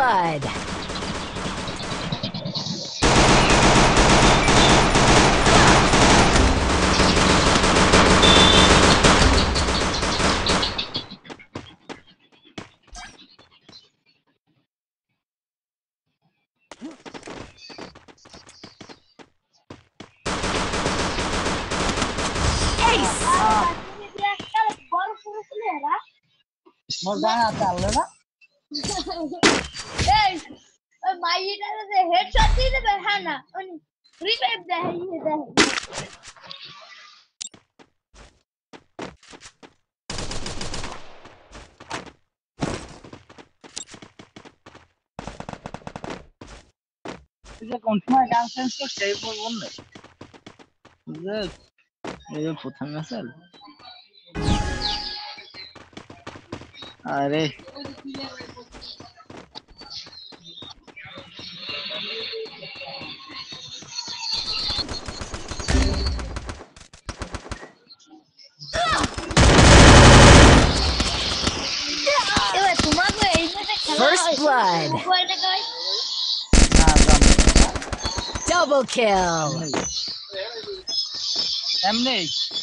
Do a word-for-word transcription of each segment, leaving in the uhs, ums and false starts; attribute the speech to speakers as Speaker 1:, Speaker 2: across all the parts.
Speaker 1: blood.
Speaker 2: Morgana চাললো না
Speaker 3: এই ওই মাইটারে যে হেডশট দিয়ে দেবে হ্যাঁ না ওই রিভাইভ দেয় ইয়ে দেয়
Speaker 2: যে কোন সময় গান চেঞ্জ করছে এই বললে যে এই যে প্রথম ম্যাচের আরে
Speaker 3: এবার তোমাকে এই ম্যাচে খেলা
Speaker 1: First blood.
Speaker 3: কয়টা কয়
Speaker 2: না জানো
Speaker 1: Double kill.
Speaker 2: এমনি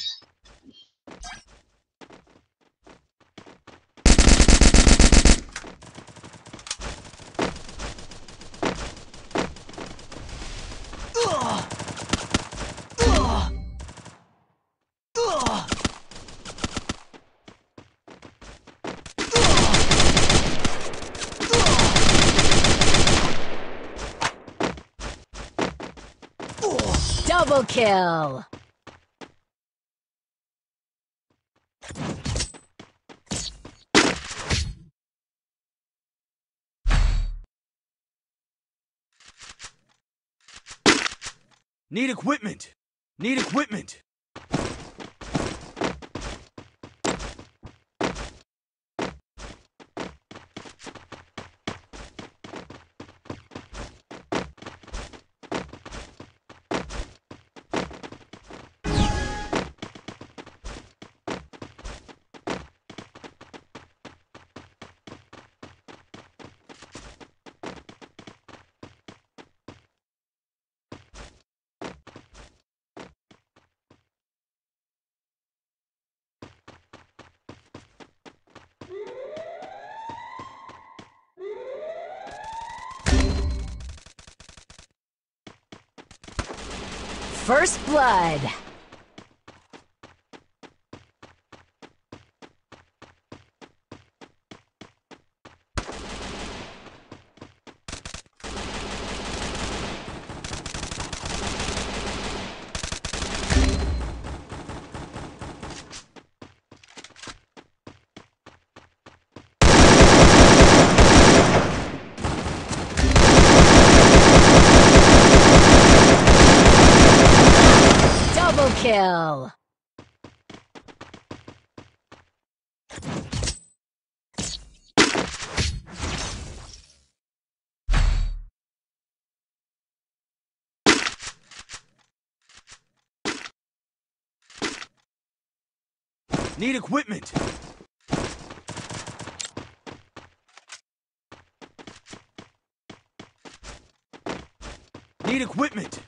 Speaker 1: Double kill.
Speaker 4: Need equipment. Need equipment.
Speaker 1: First blood. Double kill.
Speaker 4: Need equipment. Need equipment.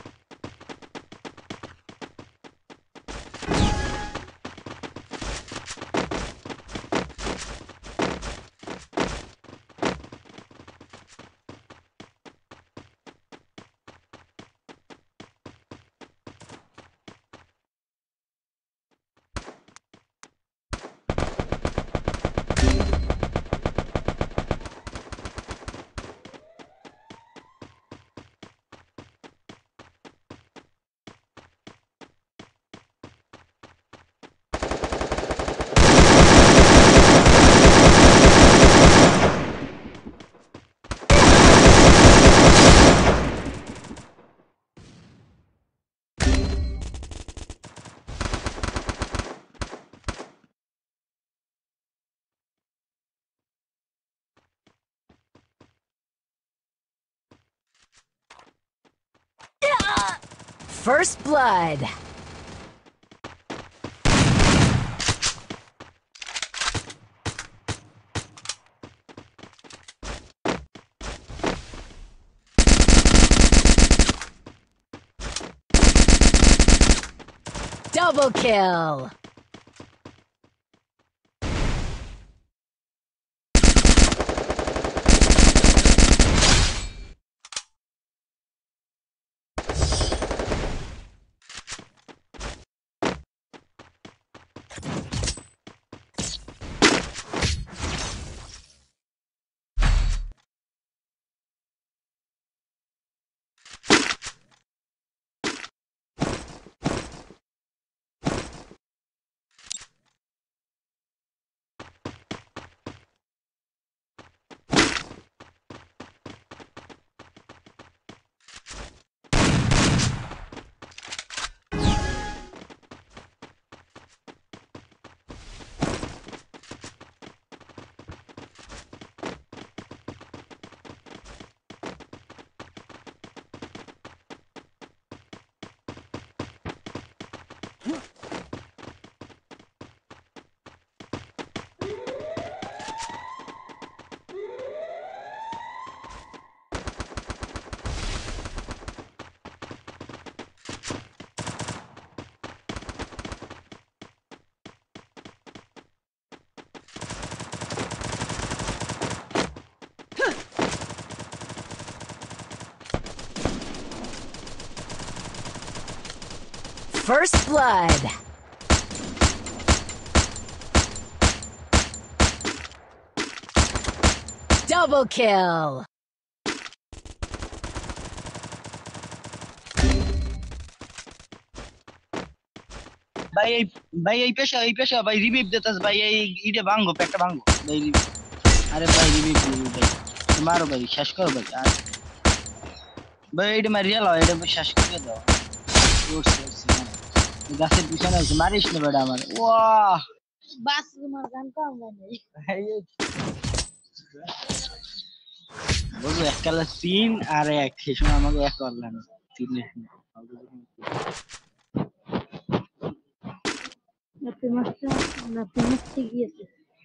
Speaker 1: First blood. Double kill. First blood. Double kill.
Speaker 2: ভাই এই ভাই এই পেশা এই পেশা ভাই রিভিভ দিতাস ভাই এই ইডে ভাঙো পেটটা ভাঙো ভাই রিভিভ আরে ভাই রিভিভ দিবি ভাই মারো ভাই শেষ করো ভাই আর ভাই এইটা মারিয়া লাও এটা শেষ করে দাও উঠছে উঠছে গাছের পিছনে আছে মারিস না বেটা আমার ওয়াহ
Speaker 3: বাস তোমার গান কম জানি
Speaker 2: বলবো এক কালা তিন আর এক সেই সময় আমাকে এক করলেন তিন
Speaker 3: না ফেমাস না ফেমাস ঠিক আছে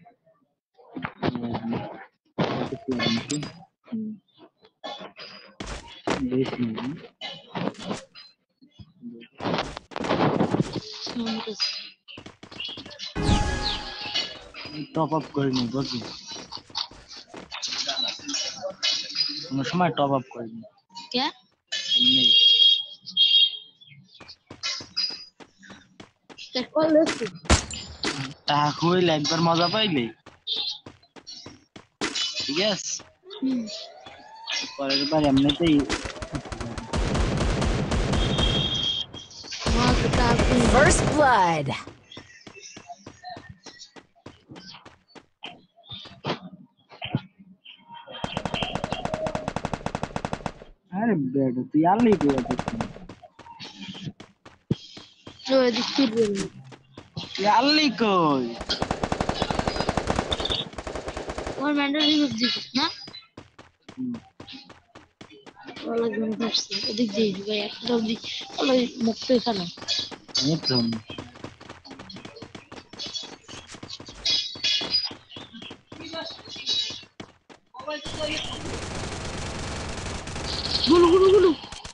Speaker 2: টপ আপ করিনি বুঝলি কোনো সময় টপ আপ করিনি
Speaker 3: কে
Speaker 2: নেই
Speaker 3: কল লেছি
Speaker 2: টাকা হইলে একবার মজা পাইলে ঠিক আছে পরের বার এমনিতেই
Speaker 1: First blood.
Speaker 2: আরে বেড তুই আনলি কই এতক্ষণ
Speaker 3: ওই দিছি বলি
Speaker 2: তুই আনলি কই
Speaker 3: ওর ম্যান্ডারি ইউজ দিছিস না ওলা গন করছে ওদিক দিয়ে ভাই একটা অবধি ওলা মুক্ত এখানে
Speaker 2: একদম
Speaker 3: গুলু গুলু গুলু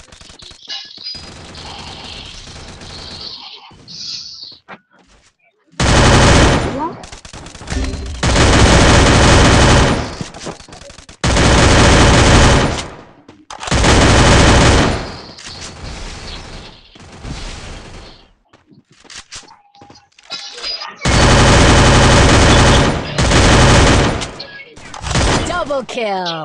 Speaker 1: Double kill.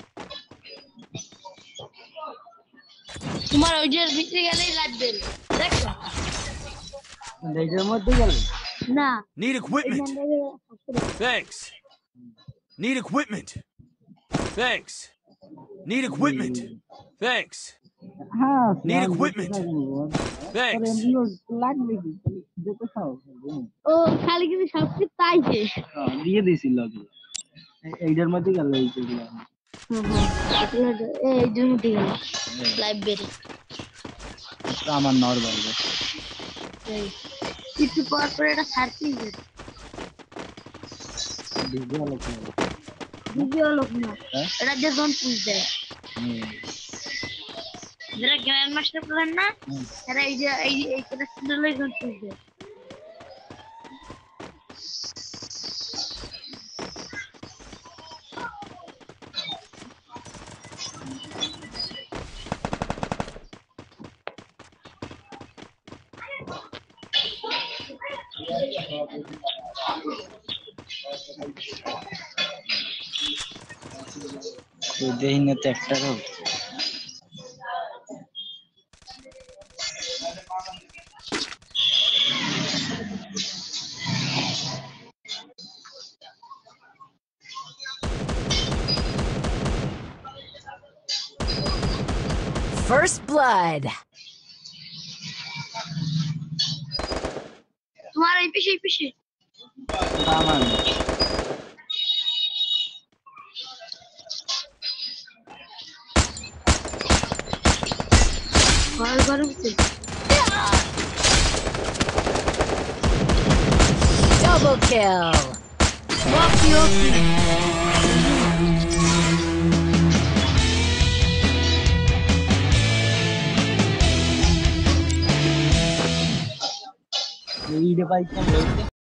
Speaker 3: তোমার ওই যে ভিতরে গেলেই লাগবে দেখো
Speaker 2: এইটার মধ্যে গেল
Speaker 3: না
Speaker 4: Need equipment. Thanks. Need equipment. Thanks. Need equipment. Thanks.
Speaker 2: হ্যাঁ
Speaker 4: Need equipment. Thanks.
Speaker 2: লাগবে কি যেতে খাও
Speaker 3: ও খালি কিন্তু সবকিছু তাইছে
Speaker 2: দিয়ে দিছিল আগে এইটার মধ্যে গেল এইগুলো
Speaker 3: এই যে মধ্যে গেল লাইব্রেরি
Speaker 2: তো আমার নর বাইরে
Speaker 3: কিছু পর পর এটা ছাড়তেই
Speaker 2: ভিডিও লোক
Speaker 3: ভিডিও লোক না এটা যে জন পুষ দেয় যারা গ্র্যান্ড মাস্টার প্লেয়ার না
Speaker 2: হুম।
Speaker 3: তারা এই যে এই এই ক্যারেক্টারগুলো এখন খুঁজবে
Speaker 2: তো দেখি না তো একটারও
Speaker 1: First blood.
Speaker 3: তোমার এই পিছে এই পিছে
Speaker 2: আমার
Speaker 3: ঘর ঘর উঠছে
Speaker 1: Double kill.
Speaker 3: ওকে ওকে
Speaker 2: এই রে পাইতাম